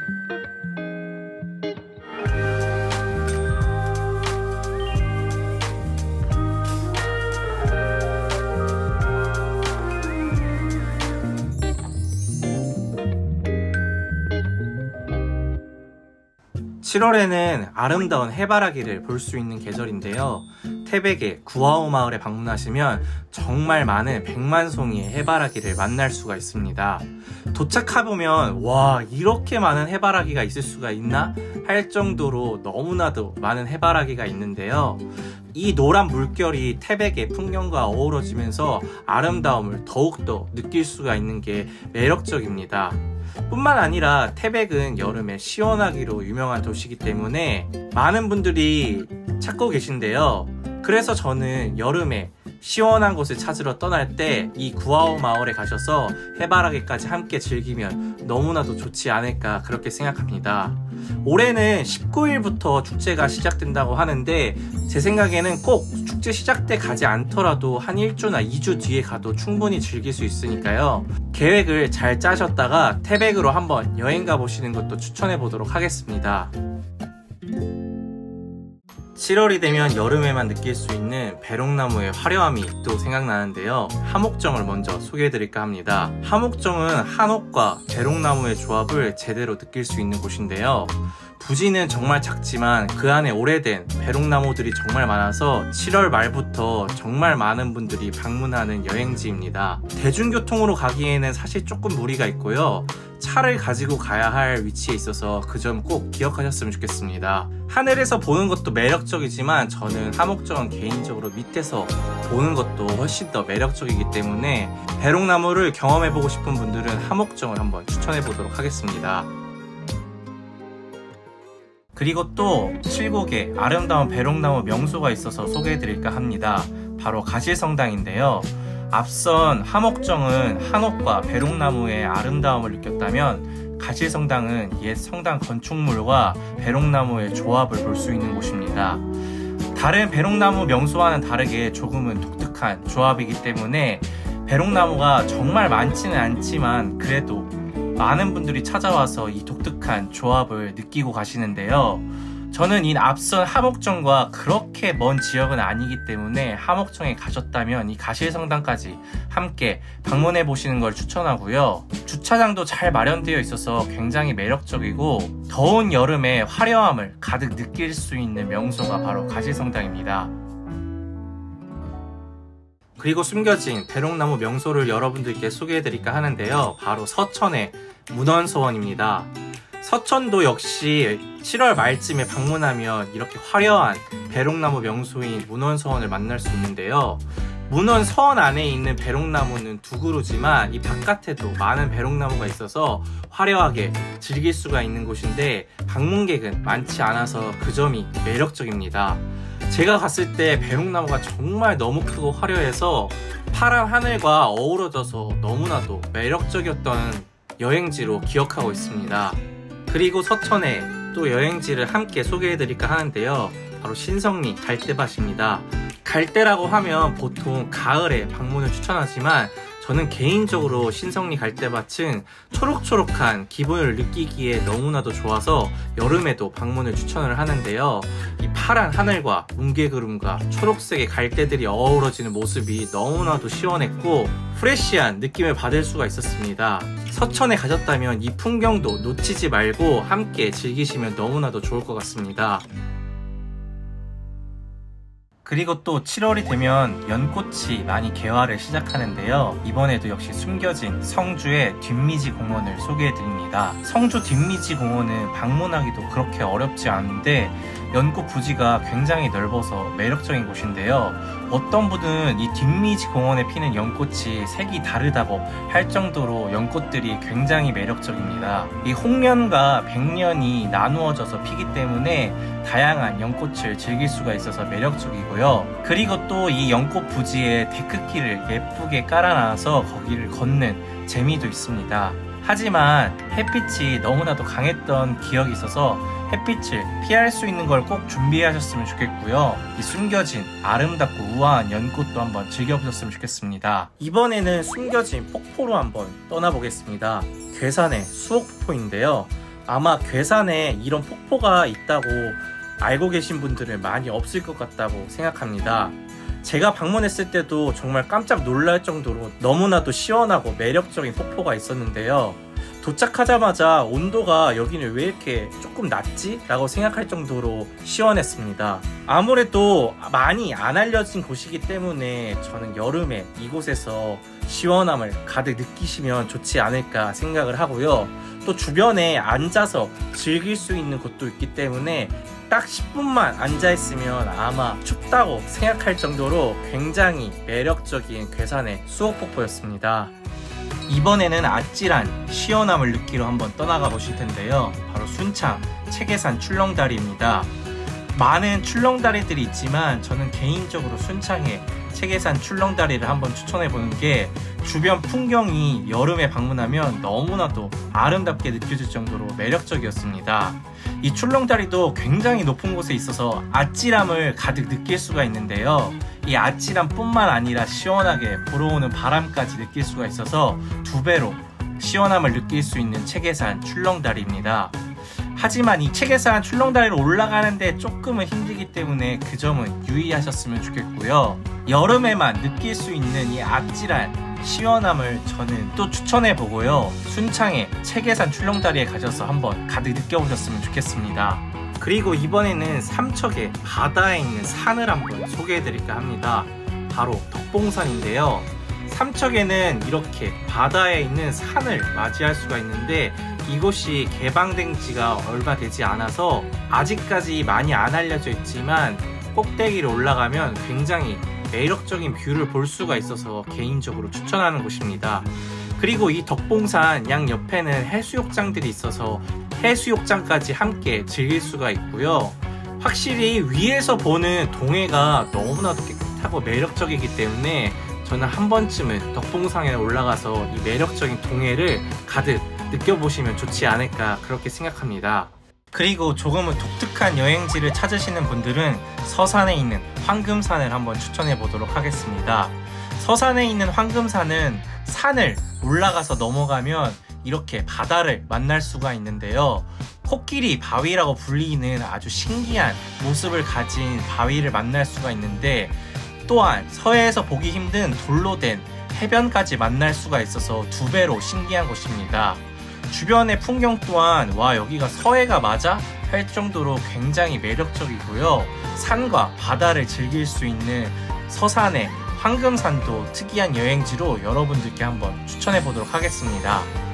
(7월에는) 아름다운 해바라기를 볼 수 있는 계절인데요. 태백의 구아오 마을에 방문하시면 정말 많은 100만 송이의 해바라기를 만날 수가 있습니다. 도착해보면 와, 이렇게 많은 해바라기가 있을 수가 있나? 할 정도로 너무나도 많은 해바라기가 있는데요. 이 노란 물결이 태백의 풍경과 어우러지면서 아름다움을 더욱더 느낄 수가 있는 게 매력적입니다. 뿐만 아니라 태백은 여름에 시원하기로 유명한 도시이기 때문에 많은 분들이 찾고 계신데요. 그래서 저는 여름에 시원한 곳을 찾으러 떠날 때 이 구아오 마을에 가셔서 해바라기까지 함께 즐기면 너무나도 좋지 않을까 그렇게 생각합니다. 올해는 19일부터 축제가 시작된다고 하는데 제 생각에는 꼭 축제 시작 때 가지 않더라도 한 1주나 2주 뒤에 가도 충분히 즐길 수 있으니까요. 계획을 잘 짜셨다가 태백으로 한번 여행 가보시는 것도 추천해 보도록 하겠습니다. 7월이 되면 여름에만 느낄 수 있는 배롱나무의 화려함이 또 생각나는데요. 하목정을 먼저 소개해드릴까 합니다. 하목정은 한옥과 배롱나무의 조합을 제대로 느낄 수 있는 곳인데요. 부지는 정말 작지만 그 안에 오래된 배롱나무들이 정말 많아서 7월 말부터 정말 많은 분들이 방문하는 여행지입니다. 대중교통으로 가기에는 사실 조금 무리가 있고요. 차를 가지고 가야 할 위치에 있어서 그 점 꼭 기억하셨으면 좋겠습니다. 하늘에서 보는 것도 매력적이지만 저는 하목정은 개인적으로 밑에서 보는 것도 훨씬 더 매력적이기 때문에 배롱나무를 경험해보고 싶은 분들은 하목정을 한번 추천해보도록 하겠습니다. 그리고 또 7곡의 아름다운 배롱나무 명소가 있어서 소개해드릴까 합니다. 바로 가실성당인데요. 앞선 하목정은 한옥과 배롱나무의 아름다움을 느꼈다면 가실성당은 옛 성당 건축물과 배롱나무의 조합을 볼 수 있는 곳입니다. 다른 배롱나무 명소와는 다르게 조금은 독특한 조합이기 때문에 배롱나무가 정말 많지는 않지만 그래도 많은 분들이 찾아와서 이 독특한 조합을 느끼고 가시는데요. 저는 이 앞선 하목정과 그렇게 먼 지역은 아니기 때문에 하목정에 가셨다면 이 가실성당까지 함께 방문해 보시는 걸 추천하고요. 주차장도 잘 마련되어 있어서 굉장히 매력적이고 더운 여름에 화려함을 가득 느낄 수 있는 명소가 바로 가실성당입니다. 그리고 숨겨진 배롱나무 명소를 여러분들께 소개해드릴까 하는데요. 바로 서천의 문헌서원입니다. 서천도 역시 7월 말쯤에 방문하면 이렇게 화려한 배롱나무 명소인 문헌서원을 만날 수 있는데요. 문헌서원 안에 있는 배롱나무는 두 그루지만 이 바깥에도 많은 배롱나무가 있어서 화려하게 즐길 수가 있는 곳인데 방문객은 많지 않아서 그 점이 매력적입니다. 제가 갔을 때 배롱나무가 정말 너무 크고 화려해서 파란 하늘과 어우러져서 너무나도 매력적이었던 여행지로 기억하고 있습니다. 그리고 서천에 또 여행지를 함께 소개해드릴까 하는데요. 바로 신성리 갈대밭입니다. 갈대라고 하면 보통 가을에 방문을 추천하지만 저는 개인적으로 신성리 갈대밭은 초록초록한 기분을 느끼기에 너무나도 좋아서 여름에도 방문을 추천을 하는데요. 이 파란 하늘과 뭉게구름과 초록색의 갈대들이 어우러지는 모습이 너무나도 시원했고 프레시한 느낌을 받을 수가 있었습니다. 서천에 가셨다면 이 풍경도 놓치지 말고 함께 즐기시면 너무나도 좋을 것 같습니다. 그리고 또 7월이 되면 연꽃이 많이 개화를 시작하는데요. 이번에도 역시 숨겨진 성주의 뒷미지 공원을 소개해드립니다. 성주 뒷미지 공원은 방문하기도 그렇게 어렵지 않은데 연꽃 부지가 굉장히 넓어서 매력적인 곳인데요. 어떤 분은 이 뒷미지 공원에 피는 연꽃이 색이 다르다고 할 정도로 연꽃들이 굉장히 매력적입니다. 이 홍련과 백련이 나누어져서 피기 때문에 다양한 연꽃을 즐길 수가 있어서 매력적이고요. 그리고 또 이 연꽃 부지에 데크길을 예쁘게 깔아놔서 거기를 걷는 재미도 있습니다. 하지만 햇빛이 너무나도 강했던 기억이 있어서 햇빛을 피할 수 있는 걸 꼭 준비하셨으면 좋겠고요. 이 숨겨진 아름답고 우아한 연꽃도 한번 즐겨보셨으면 좋겠습니다. 이번에는 숨겨진 폭포로 한번 떠나보겠습니다. 괴산의 수옥폭포인데요. 아마 괴산에 이런 폭포가 있다고 알고 계신 분들은 많이 없을 것 같다고 생각합니다. 제가 방문했을 때도 정말 깜짝 놀랄 정도로 너무나도 시원하고 매력적인 폭포가 있었는데요. 도착하자마자 온도가 여기는 왜 이렇게 조금 낮지? 라고 생각할 정도로 시원했습니다. 아무래도 많이 안 알려진 곳이기 때문에 저는 여름에 이곳에서 시원함을 가득 느끼시면 좋지 않을까 생각을 하고요. 또 주변에 앉아서 즐길 수 있는 곳도 있기 때문에 딱 10분만 앉아있으면 아마 춥다고 생각할 정도로 굉장히 매력적인 괴산의 수옥폭포였습니다. 이번에는 아찔한 시원함을 느끼러 한번 떠나가 보실 텐데요. 바로 순창 체계산 출렁다리입니다. 많은 출렁다리들이 있지만 저는 개인적으로 순창의 체계산 출렁다리를 한번 추천해 보는 게 주변 풍경이 여름에 방문하면 너무나도 아름답게 느껴질 정도로 매력적이었습니다. 이 출렁다리도 굉장히 높은 곳에 있어서 아찔함을 가득 느낄 수가 있는데요. 이 아찔함 뿐만 아니라 시원하게 불어오는 바람까지 느낄 수가 있어서 두 배로 시원함을 느낄 수 있는 체계산 출렁다리입니다. 하지만 이 체계산 출렁다리로 올라가는데 조금은 힘들기 때문에 그 점은 유의하셨으면 좋겠고요. 여름에만 느낄 수 있는 이 아찔한 시원함을 저는 또 추천해 보고요. 순창의 체계산 출렁다리에 가셔서 한번 가득 느껴보셨으면 좋겠습니다. 그리고 이번에는 삼척의 바다에 있는 산을 한번 소개해 드릴까 합니다. 바로 덕봉산인데요. 삼척에는 이렇게 바다에 있는 산을 맞이할 수가 있는데 이곳이 개방된 지가 얼마 되지 않아서 아직까지 많이 안 알려져 있지만 꼭대기로 올라가면 굉장히 매력적인 뷰를 볼 수가 있어서 개인적으로 추천하는 곳입니다. 그리고 이 덕봉산 양 옆에는 해수욕장들이 있어서 해수욕장까지 함께 즐길 수가 있고요. 확실히 위에서 보는 동해가 너무나도 깨끗하고 매력적이기 때문에 저는 한 번쯤은 덕봉산에 올라가서 이 매력적인 동해를 가득 느껴보시면 좋지 않을까 그렇게 생각합니다. 그리고 조금은 독특한 여행지를 찾으시는 분들은 서산에 있는 황금산을 한번 추천해 보도록 하겠습니다. 서산에 있는 황금산은 산을 올라가서 넘어가면 이렇게 바다를 만날 수가 있는데요. 코끼리 바위라고 불리는 아주 신기한 모습을 가진 바위를 만날 수가 있는데 또한 서해에서 보기 힘든 돌로 된 해변까지 만날 수가 있어서 두 배로 신기한 곳입니다. 주변의 풍경 또한 와 여기가 서해가 맞아? 할 정도로 굉장히 매력적이고요. 산과 바다를 즐길 수 있는 서산의 황금산도 특이한 여행지로 여러분들께 한번 추천해 보도록 하겠습니다.